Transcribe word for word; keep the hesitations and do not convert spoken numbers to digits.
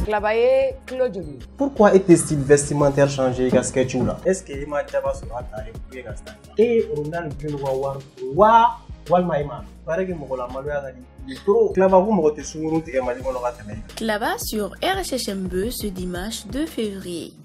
Clabaye Claude. Pourquoi est tes styles vestimentaires changés casquette là? Est-ce que il m'a jaba sur la taille pour gaston? Et on a le wa wa wal maïman. Pareil que mon la malheur a dit trop. Claba vous me te sunguru te mali ko la Claba sur R H H M B ce dimanche deux février.